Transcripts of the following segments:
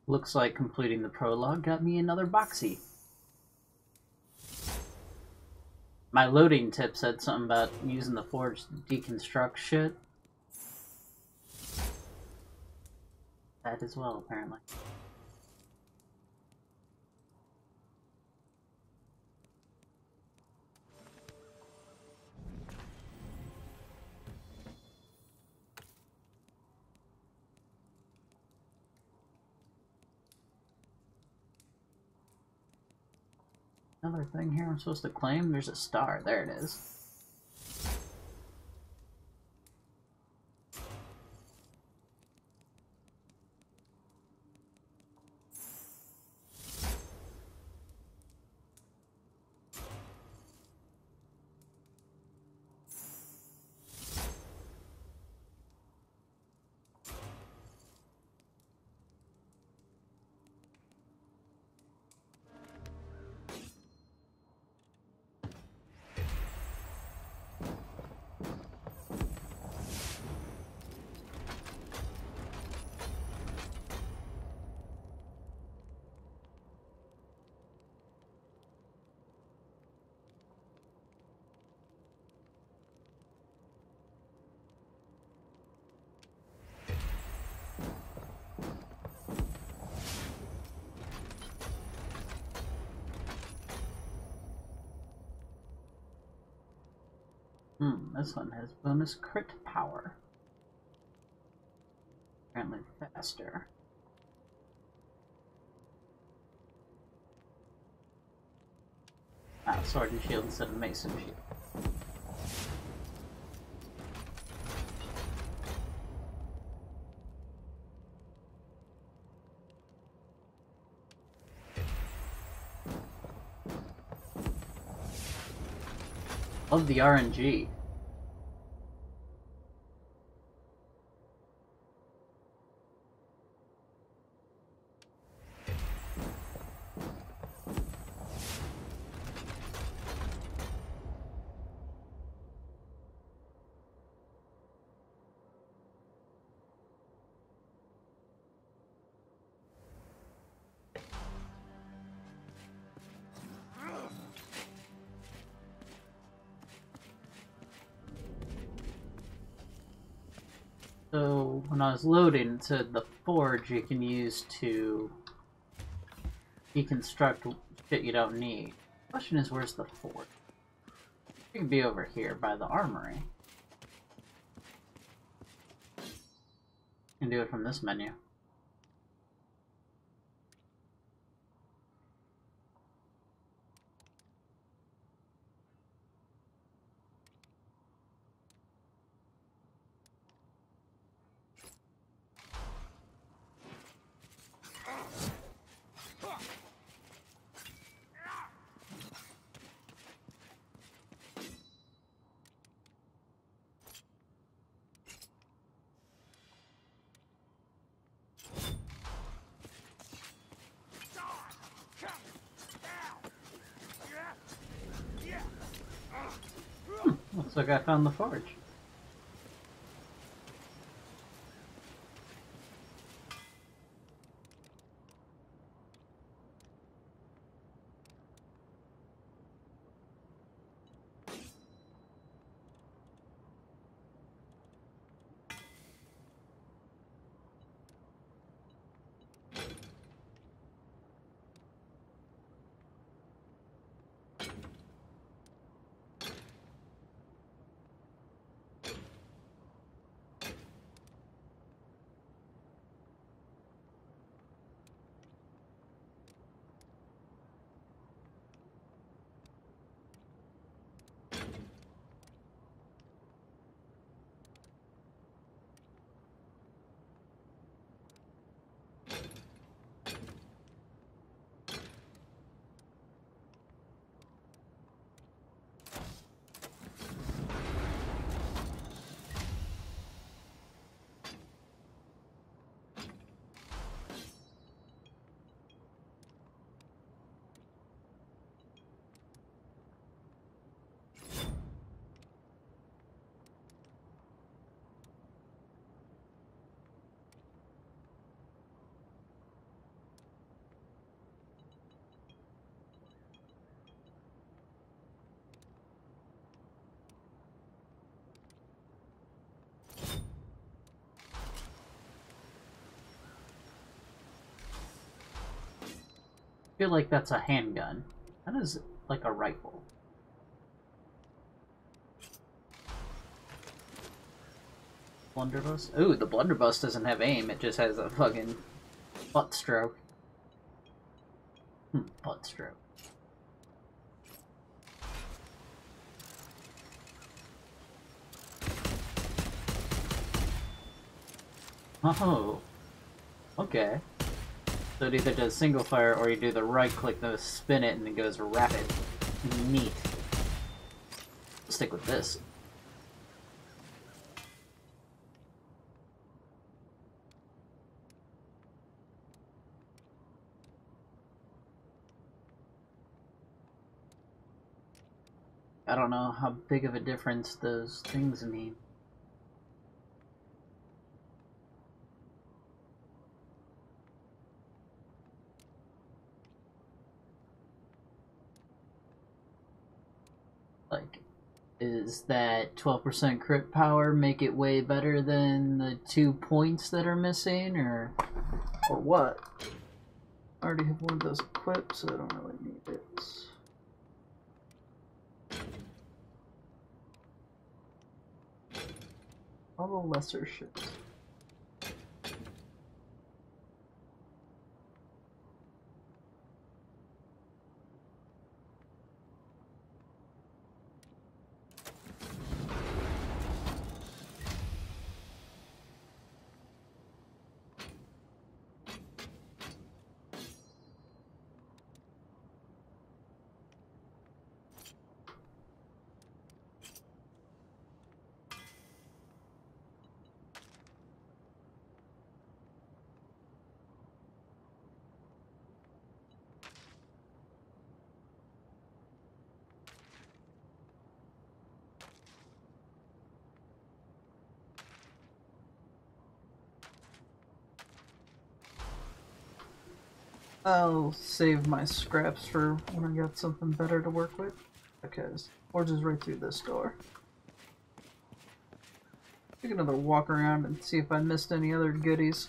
Looks like completing the prologue got me another boxy. My loading tip said something about using the forge to deconstruct shit. That as well, apparently. Another thing here I'm supposed to claim? There's a star. There it is. This one has bonus crit power. Apparently faster. Sword and shield instead of mace and shield. Love the RNG. So when I was loading, it said the forge you can use to deconstruct shit you don't need. The question is, where's the forge? It could be over here by the armory. You can do it from this menu. Looks like I found the forge. I feel like that's a handgun. That is like a rifle. Blunderbuss? Ooh, the blunderbuss doesn't have aim, it just has a fucking butt stroke. Butt stroke. Oh. Okay. So it either does single fire or you do the right click to spin it and it goes rapid. Neat. Stick with this. I don't know how big of a difference those things mean. Like, is that 12% crit power make it way better than the 2 points that are missing, or what? I already have one of those equipped, so I don't really need it. All the lesser ships. I'll save my scraps for when I got something better to work with, because Forge is right through this door. Take another walk around and see if I missed any other goodies.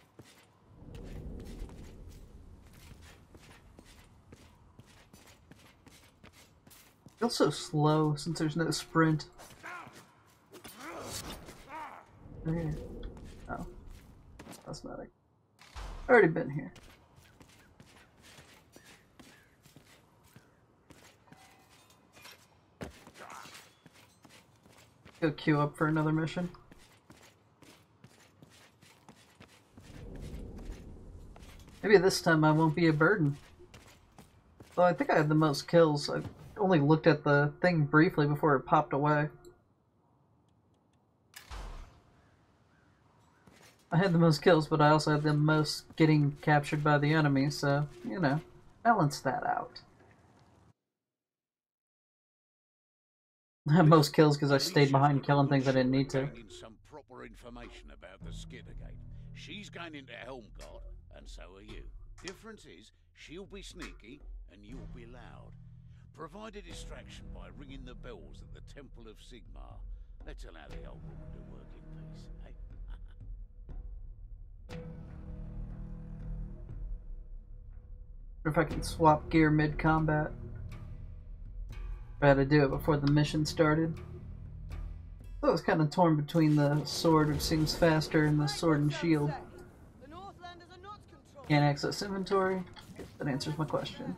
Feels so slow since there's no sprint. Okay. Oh, that's not it. Already been here. Go queue up for another mission. Maybe this time I won't be a burden. Though I think I had the most kills. I only looked at the thing briefly before it popped away. I had the most kills, but I also had the most getting captured by the enemy, so, you know, balance that out. I had most kills because I stayed behind killing things I didn't need to. Some proper information about the Skittergate. She's going into Helmgard, and so are you. Difference is, she'll be sneaky, and you'll be loud. Provide a distraction by ringing the bells at the Temple of Sigmar. Let's allow the old woman to work in peace, eh? If I can swap gear mid-combat. I had to do it before the mission started. I was kind of torn between the sword, which seems faster, and the sword and shield. Can't access inventory? That answers my question.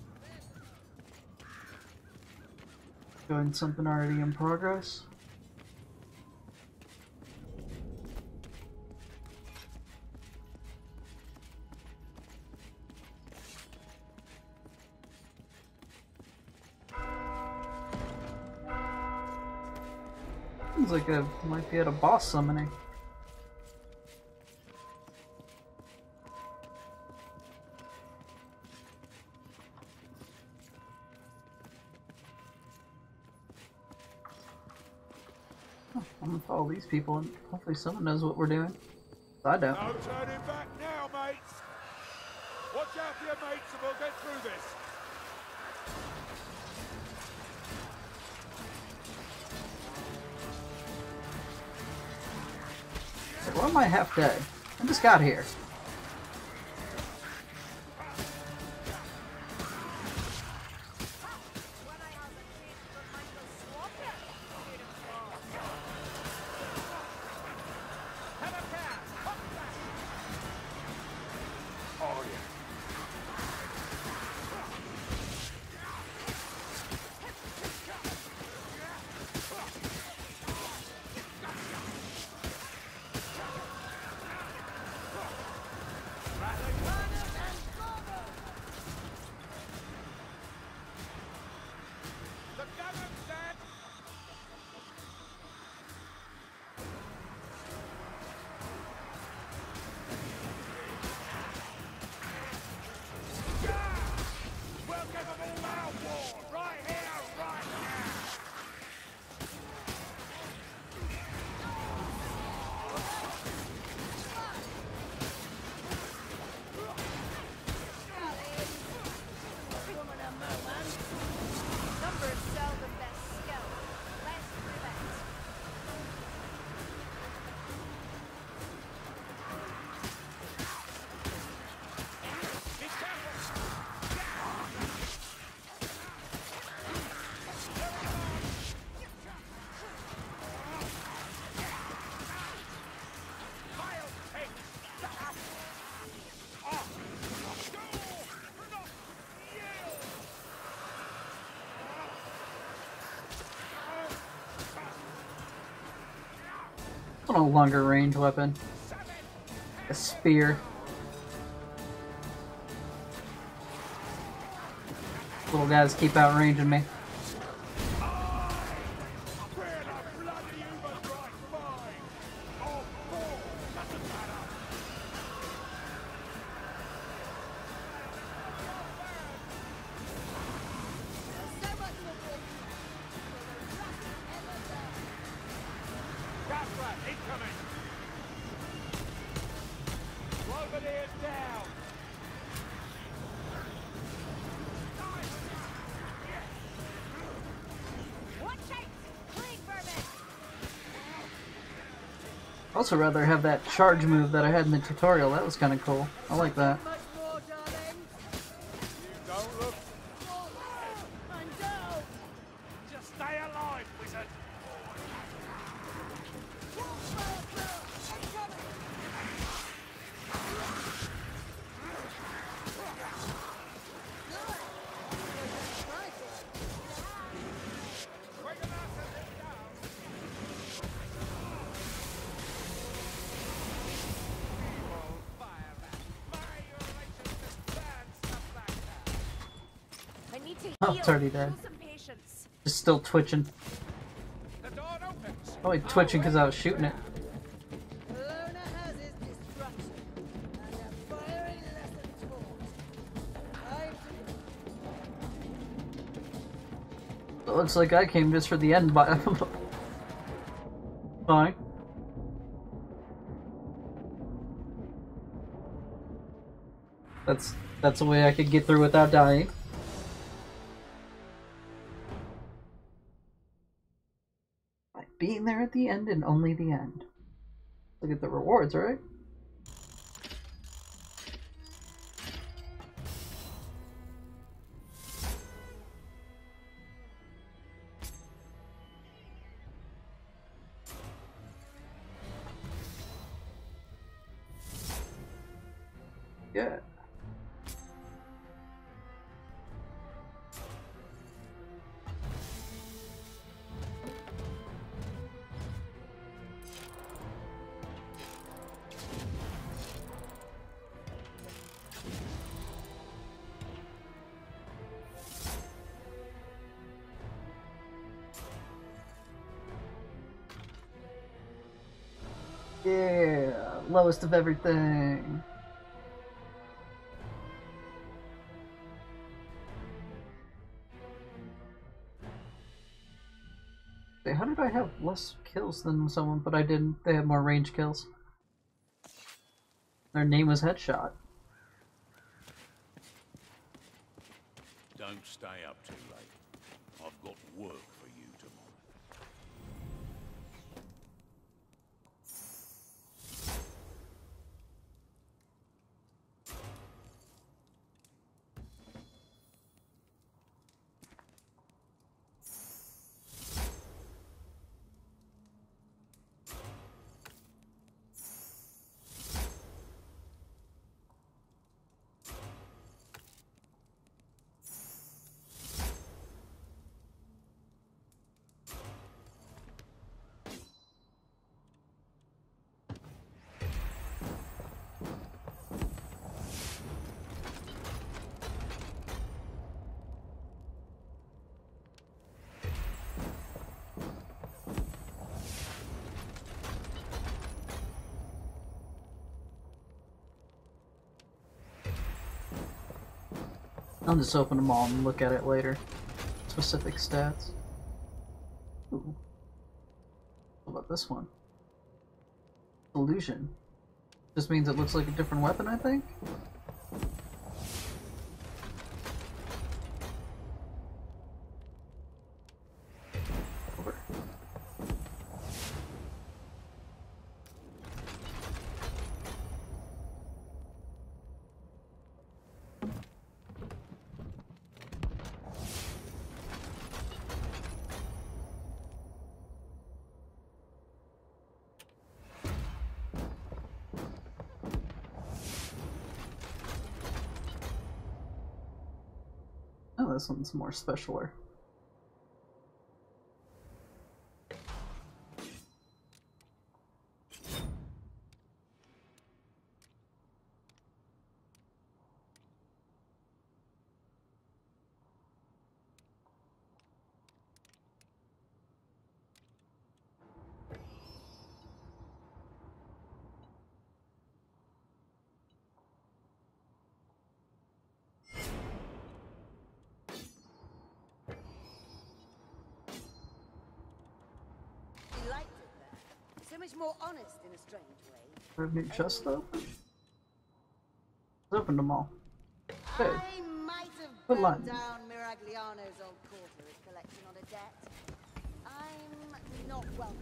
Going something already in progress. Seems like I might be at a boss summoning. I'm gonna follow these people and hopefully someone knows what we're doing. I don't. No turning back now, mates! Watch out for your mates and we'll get through this! Why am I half dead? I just got here. want a longer range weapon. A spear. Little guys keep outranging me. I'd also rather have that charge move that I had in the tutorial. That was kind of cool. I like that. Don't look. I'm down. Just stay alive, wizard. Oh, it's already dead. Just still twitching. Probably twitching because I was shooting it. It looks like I came just for the end, but fine. That's a way I could get through without dying. Being there at the end and only the end. Look at the rewards, right? Yeah. Yeah, lowest of everything. How did I have less kills than someone, but I didn't? They had more range kills. Their name was Headshot. Don't stay up too late. I've got work for you tomorrow. I'll just open them all and look at it later. Specific stats. Ooh. What about this one? Illusion. Just means it looks like a different weapon, I think? Over. Oh, this one's more specialer. So much more honest in a strange way. Have your chest open? Open them all. Hey, I might have Good burned line. down Miragliano's old quarter collection on a debt. I'm not welcome.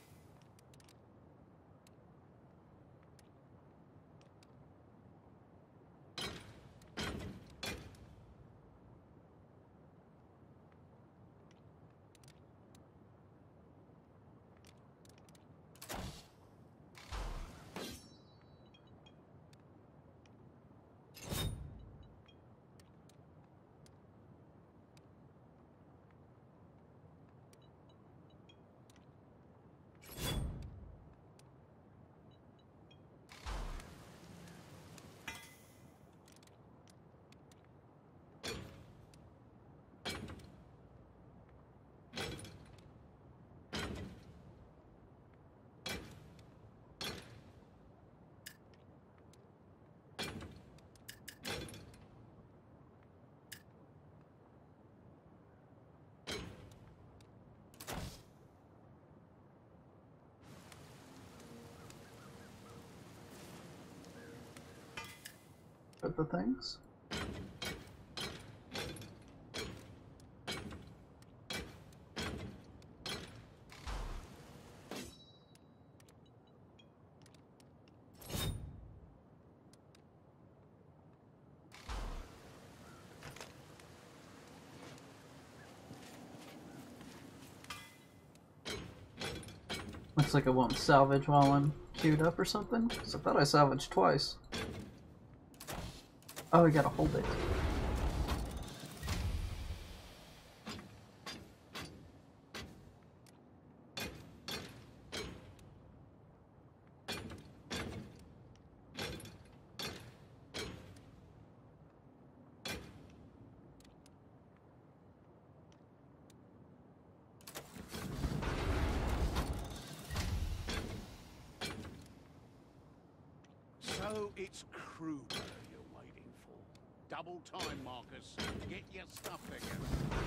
Put the things. Looks like it won't salvage while I'm queued up or something. 'Cause I thought I salvaged twice. Oh, we gotta hold it. So it's Kruger you're waiting for. Double time, Marcus. Get your stuff together.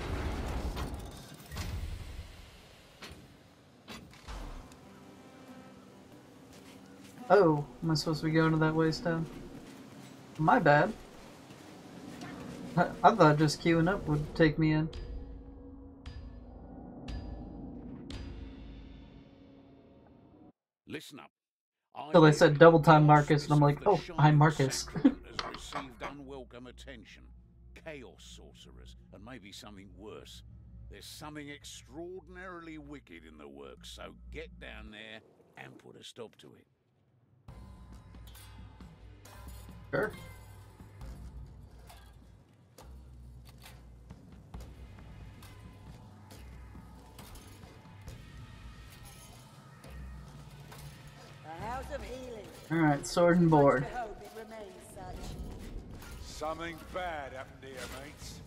Oh, am I supposed to be going to that waste town? My bad. I thought just queuing up would take me in. Listen up. Till they said double time Marcus, and I'm like, oh, I'm Marcus. Has received unwelcome attention. Chaos sorcerers, and maybe something worse. There's something extraordinarily wicked in the works, so get down there and put a stop to it. Sure. A house of healing. Alright, sword and board. Much to hope it remains such. Something bad happened here, mates.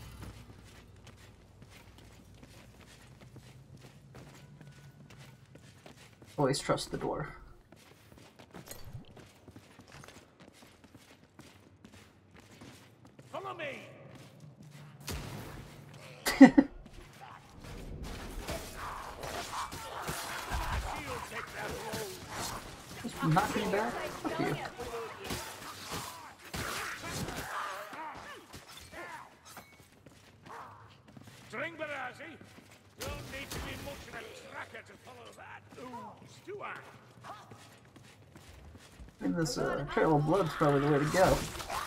Always trust the dwarf. Follow me! Just knock me back? Fuck you. Drink Barazzi. Don't need to be much of a tracker to follow that. Ooh, do I? I think this Trail of Blood's probably the way to go.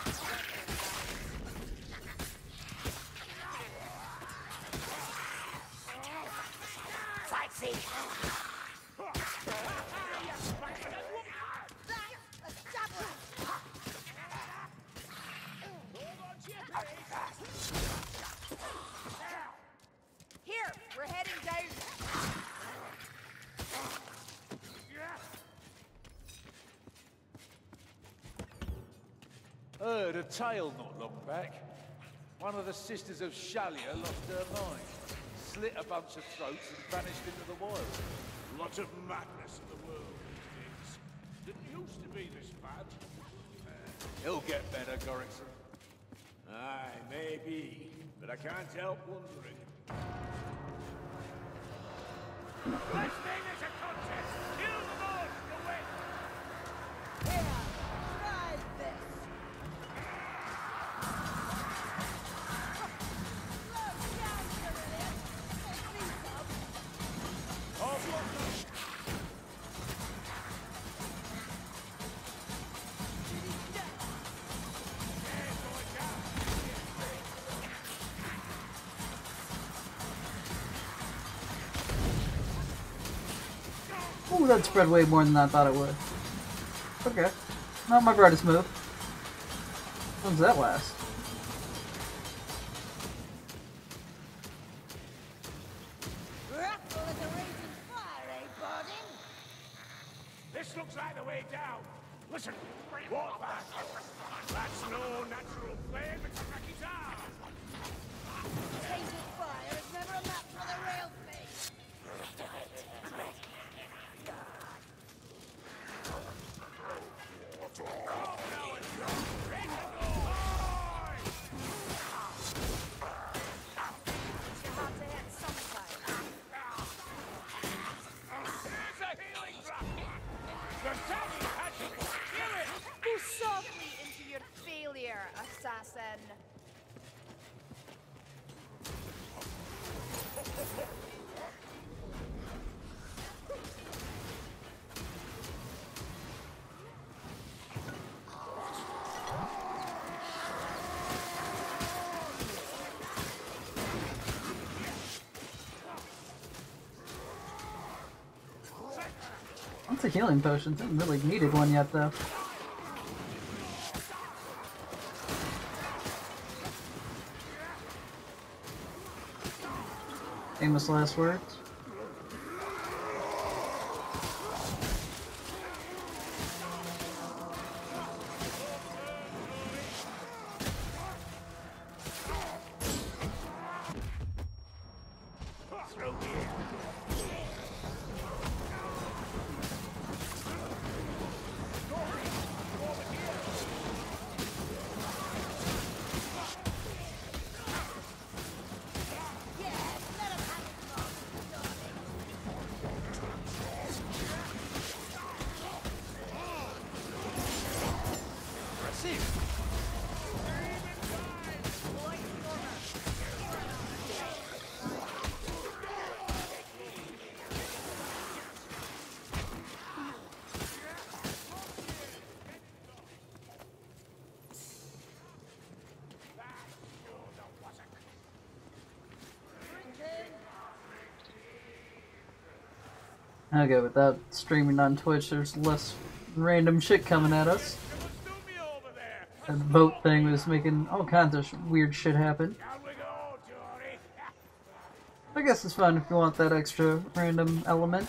Here, we're heading down. Heard a tale not long back. One of the sisters of Shalia lost her mind, slit a bunch of throats and vanished into the wild. Lots of madness in the world these days. Didn't used to be this bad. He'll get better, Gorrickson. Aye, maybe, but I can't help wondering. This thing is a contest. Kill the Ooh, that spread way more than I thought it would. Okay. Not my brightest move. How does that last? Rattle at the raging fire, eh, Bardin? This looks like the way down. Listen, walk back. That's no natural flame, it's a Rakita. Tainted fire is never a match for the real thing. It's hard to hit sometimes. There's a healing drop. The Taggy has it. Kill it. Go softly into your failure, assassin. That's a healing potion. Haven't really needed one yet, though. Famous last words. Okay, without streaming on Twitch, there's less random shit coming at us. That vote thing was making all kinds of weird shit happen. I guess it's fun if you want that extra random element.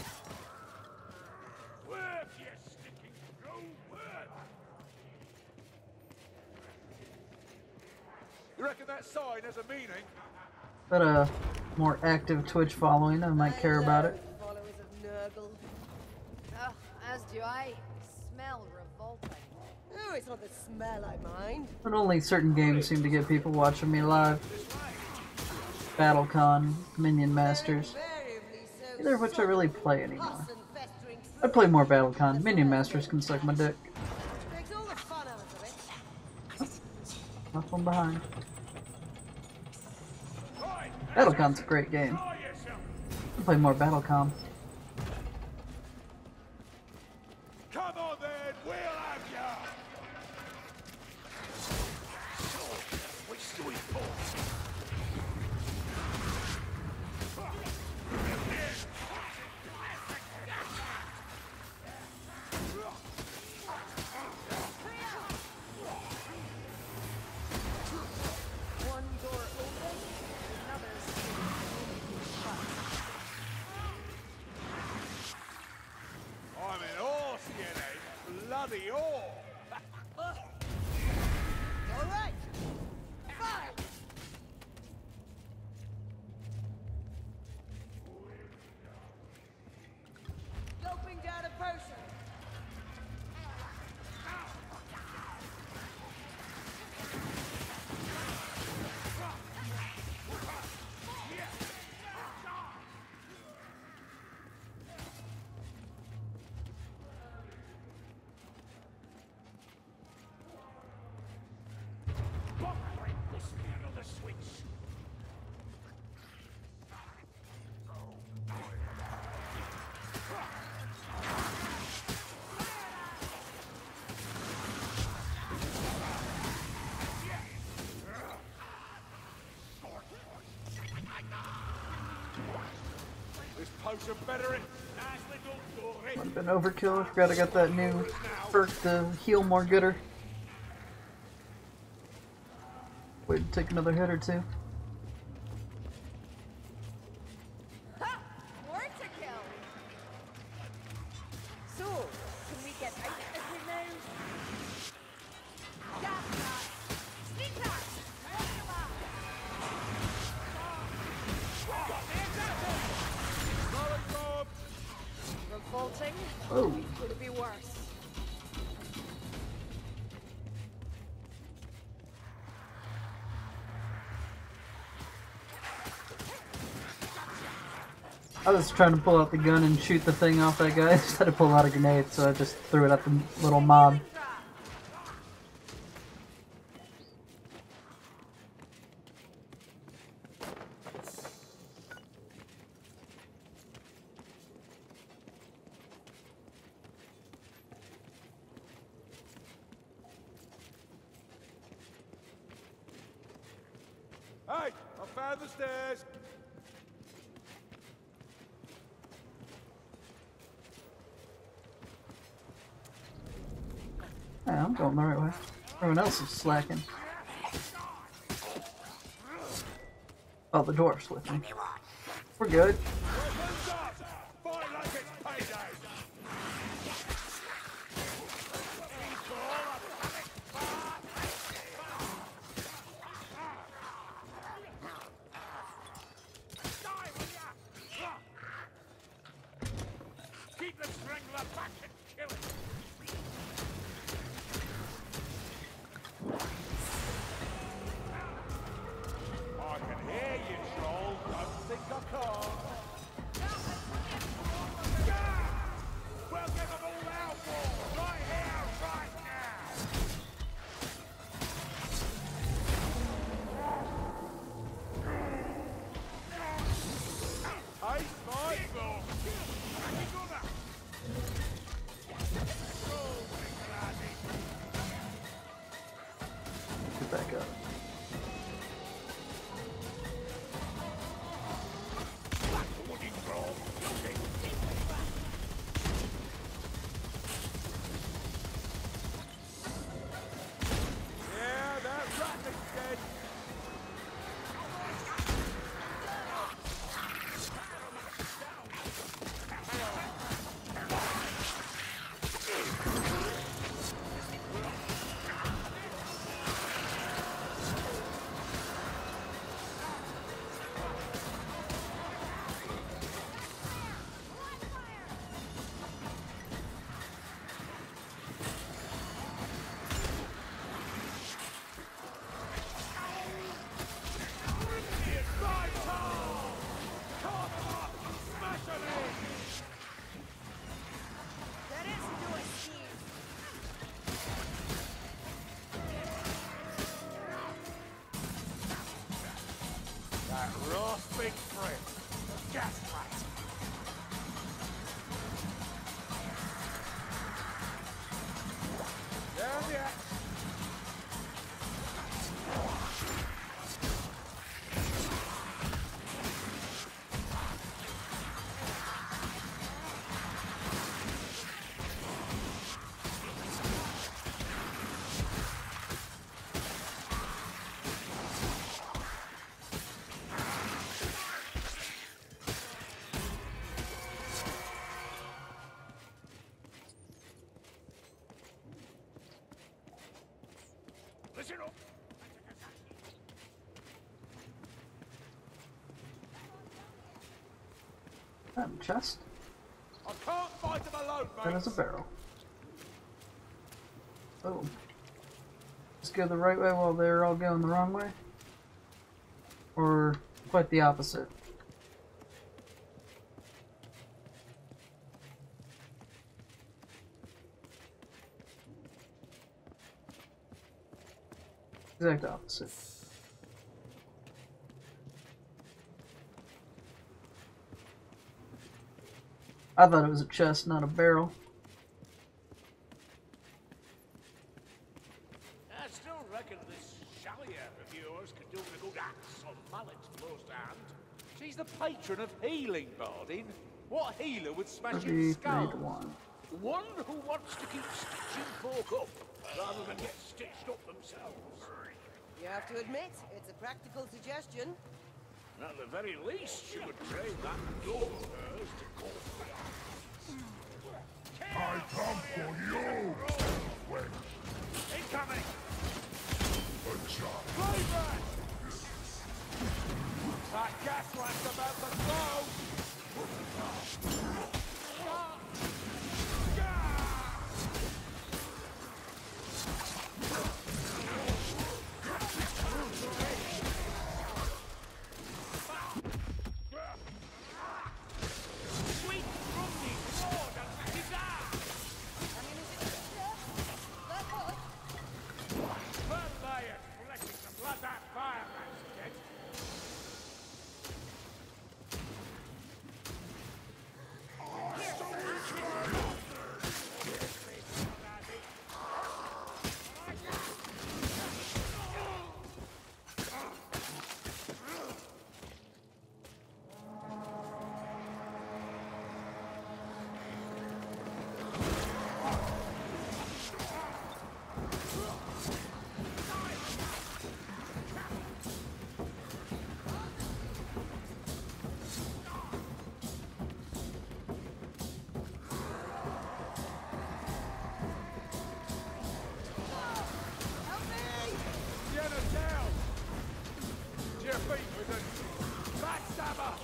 You reckon that sign has a meaning? But a more active Twitch following, I might care about it. Followers of Nurgle. Oh, as do I. Smell revolting. Oh, it's not the smell I mind. But only certain games seem to get people watching me live. BattleCon, Minion Masters. Invariably so Neither of which I really play pus anymore. and festering I play more BattleCon. Minion Masters can suck my dick. takes all the fun out of it. Left one behind. BattleCon's a great game. I play more BattleCon. Come on then, we'll have ya! Which do we pull? One door open, another's I'm in awe, Sienna. Bloody awe. All right. Fire. Gulping down a potion. The switch. This potion better it. Nicely Might have been overkill. I forgot I got that new perk to heal more gooder. Wait to take another hit or two. Ha! More to kill. So, can we get out of here now? Gas rat! Sneak rat! Revolting? Oh. Could be worse. I was trying to pull out the gun and shoot the thing off that guy instead of pull out a grenade, so I just threw it at the little mob. Hey, I found the stairs. Yeah, I'm going the right way. Everyone else is slacking. Oh, the dwarf's with me. We're good. Weapons up! Fight like it's payday! Keep the strangler back and kill it! I can hear you, troll. Don't think I can't. We'll get them all out, war. Right here, right now. Hey, Mike. Get back up. Yeah, that rattle's dead. There is no escape. That rasping friend, the gas rat. Down the axe. Listen up. Chest. I can't fight them alone, mate. That is a barrel. Oh. Let's go the right way while they're all going the wrong way? Or quite the opposite? Exact opposite. I thought it was a chest, not a barrel. I still reckon this Shalia of yours could do with a good axe or mallet close to hand. She's the patron of healing, Bardin. What healer would smash 3, his 3 skull? to 1. One who wants to keep stitching folk up, rather than get stitched up themselves. You have to admit, it's a practical suggestion. At the very least, she would train that dog of hers to call for I come for you! When incoming! a child. Playback! That gas lamp's about to blow! Sweet Rumney, Lord and Kizar! Verlayer collecting the blood that fireman's dead. Jenna down! To your feet, wizard! Backstabber!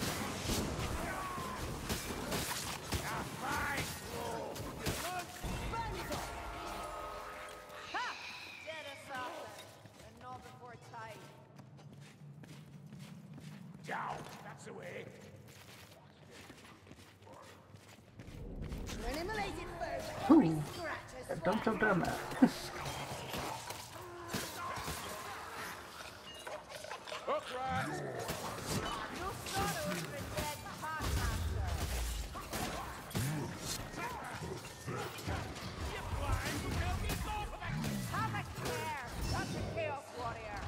Now fight! Ha! Dead assassin. And not before tide. Down! That's the way! Animalated first. Ooh, don't jump down that. Hook rat! You thought it was the dead Packmaster. Have a care! That's a Chaos Warrior.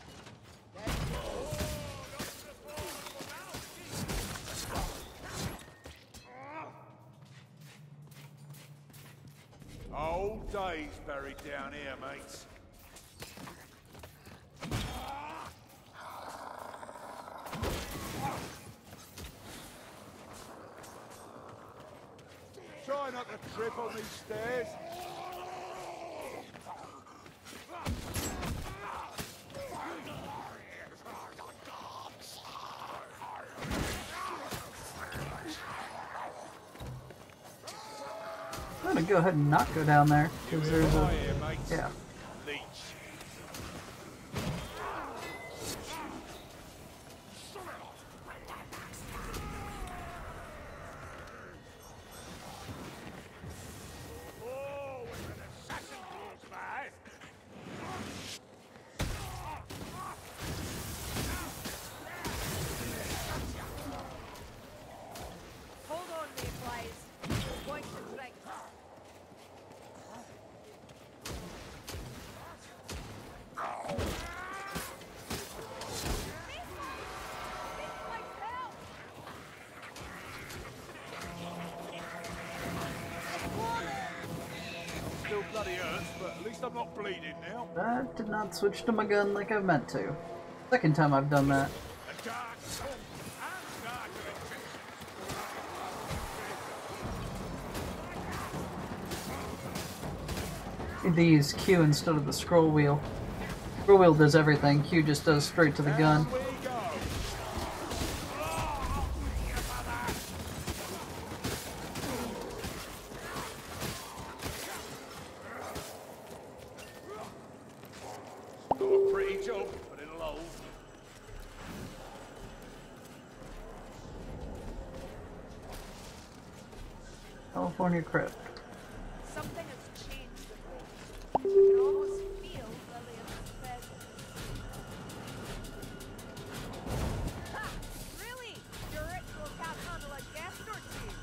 Old days buried down here, mates. Try not to trip on these stairs. I'm gonna go ahead and not go down there, because there's a... Here, mates. Yeah. Leech. Oh, when an assassin close by. Hold on, mayflies. We're going to drink. Still bloody hurts, but at least I'm not bleeding now. That did not switch to my gun like I meant to. Second time I've done that. A dark tongue and darker intentions. Need to use Q instead of the scroll wheel. Scroll wheel does everything, Q just does straight to the gun. Here we go. Do a pretty job, but it'll hold. California Crypt. Something has changed with me. I can almost feel Lillian's presence. Ha! Really? Your ritual can't handle a guest or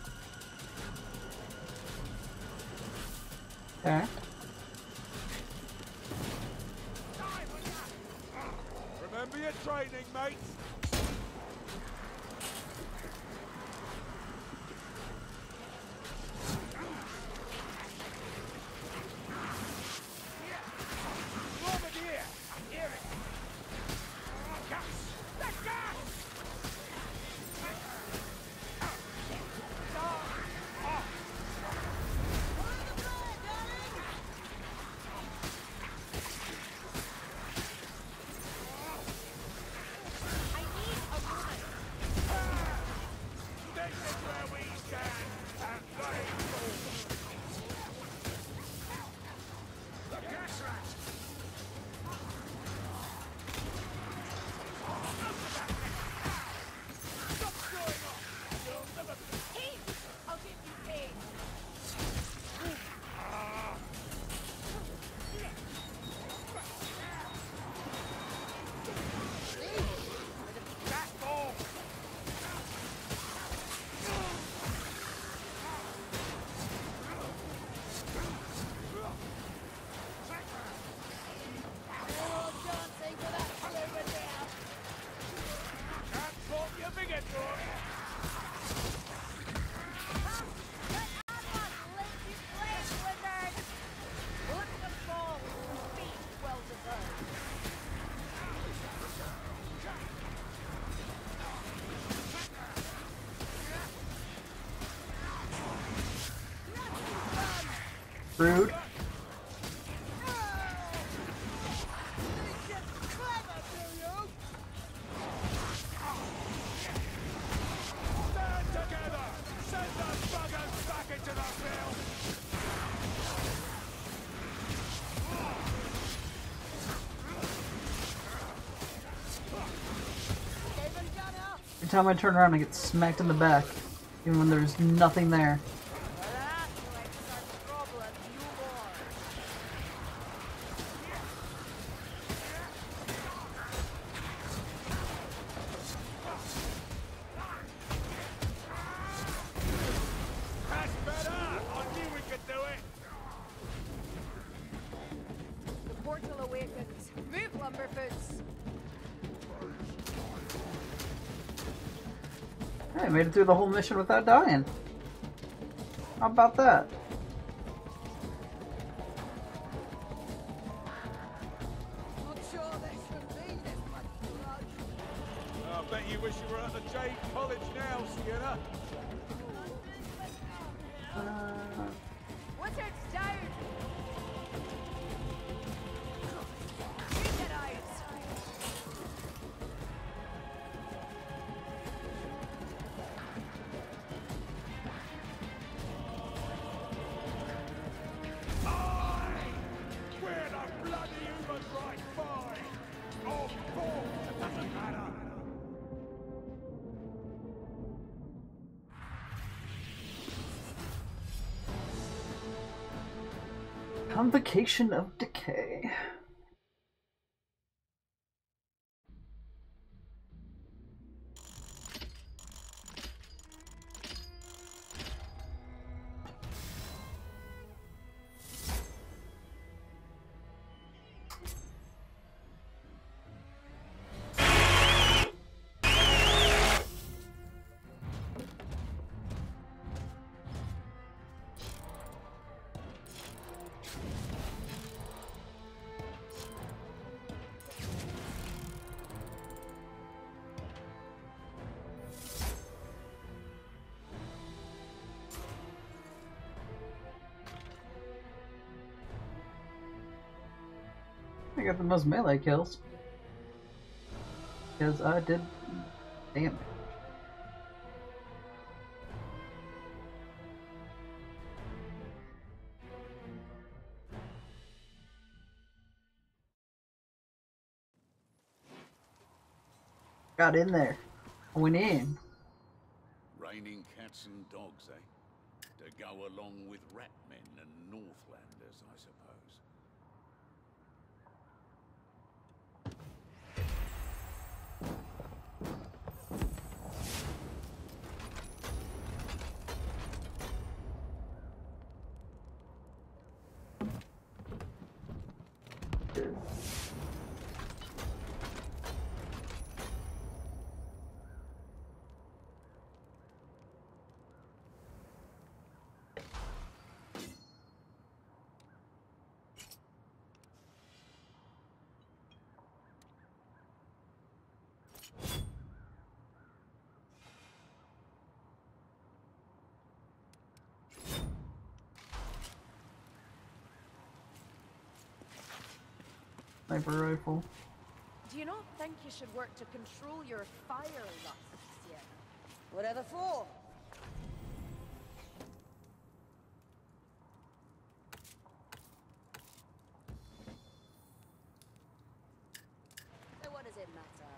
two. Okay. Remember your training, mates. Rude. Stand together! Send those buggers back into the field! Every time I turn around, I get smacked in the back, even when there's nothing there. That's better! I knew we could do it! The portal awakens. Move, Lumberfoots. I made it through the whole mission without dying. How about that? Not sure there should be this much blood. I bet you wish you were at the Jade College now, Sienna. Wizards down! Get out! We're the bloody human right by! On board! It doesn't matter! Convocation of Decay. I got the most melee kills. Because I did damage. Got in there. I went in. Raining cats and dogs, eh? To go along with ratmen and Northlanders, I suppose. Sniper rifle. Do you not think you should work to control your fire lust, Sienna? Whatever for? So what does it matter?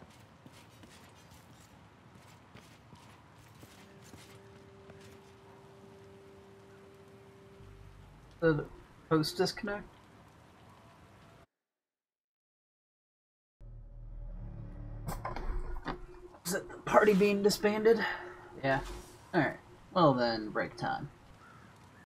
The post disconnect? Is it the party being disbanded? Yeah. Alright. Well then, break time.